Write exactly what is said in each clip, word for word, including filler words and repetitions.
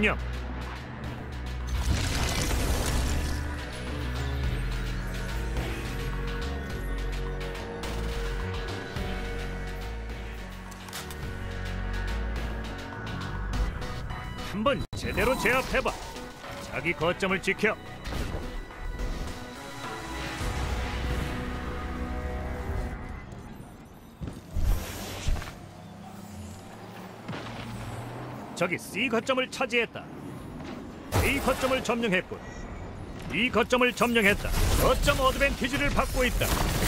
명령. 한번 제대로 제압해봐. 자기 거점을 지켜. 저기 C 거점을 차지했다. A 거점을 점령했군. B 거점을 점령했다. 거점 어드밴티지를 받고 있다.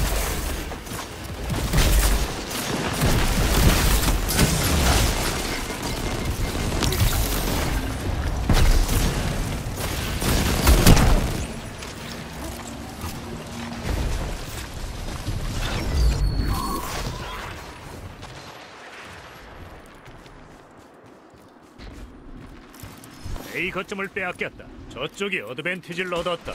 A 거점을 빼앗겼다. 저쪽이 어드밴티지를 얻었다.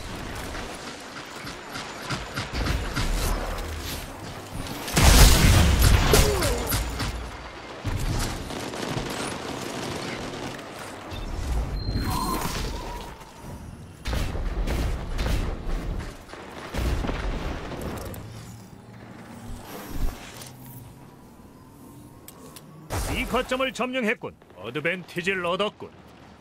C 거점을 점령했군. 어드밴티지를 얻었군.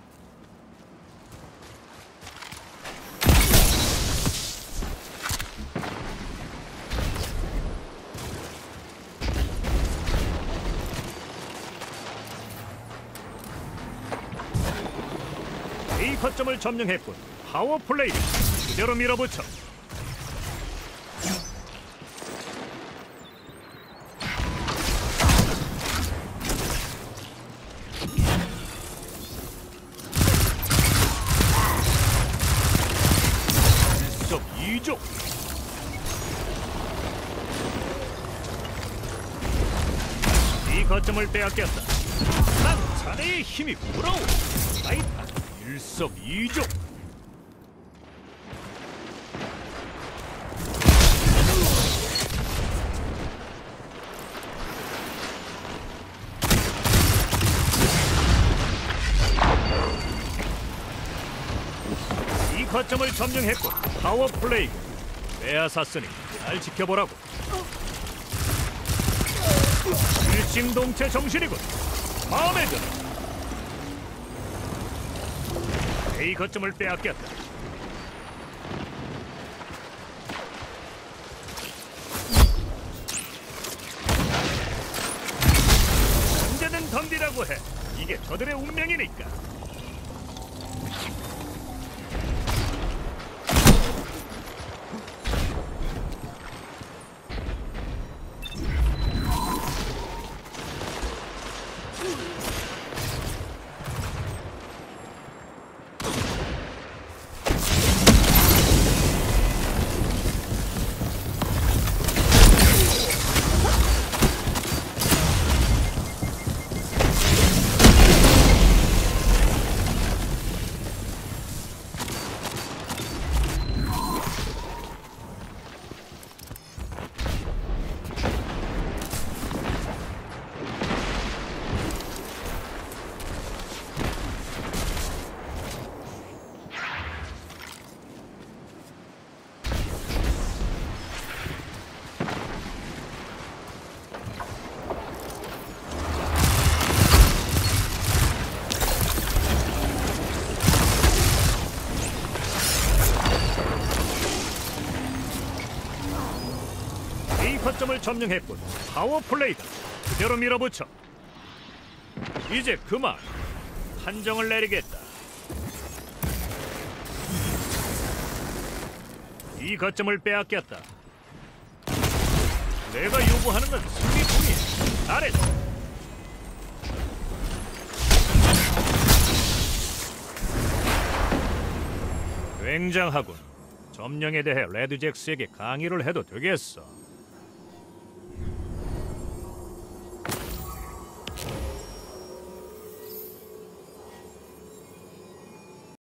A 거점을 점령했군. 파워플레이 그대로 밀어붙여. 일석이조. 이 거점을 빼앗겼다. 난 자네의 힘이 부러워. 아이타 일석이조. 이 거점을 점령했고 파워플레이. 빼앗았으니 잘 지켜보라고. 일심동체 정신이군. 마음에 들어. A 거점을 빼앗겼다. 언제든 덤비라고 해. 이게 저들의 운명이니까. 거점을 점령했군. 파워플레이다. 그대로 밀어붙여. 이제 그만. 판정을 내리겠다. 이 거점을 빼앗겼다. 내가 요구하는 건 승리뿐이야. 잘했어. 굉장하군. 점령에 대해 레드잭스에게 강의를 해도 되겠어.